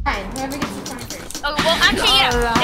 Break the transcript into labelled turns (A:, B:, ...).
A: Fine, whoever gets the time first.
B: Oh, well, actually, yeah.